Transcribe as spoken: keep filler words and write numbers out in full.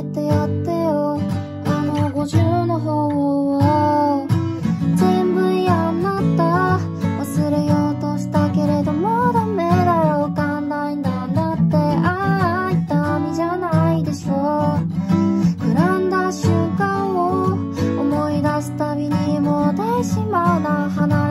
ってやってよ、あのごじゅうの方を。全部嫌になった、忘れようとしたけれどもダメだよ、わかんないんだ。だってああ痛みじゃないでしょ。膨らんだ瞬間を思い出すたびにもうでしまうな。離れ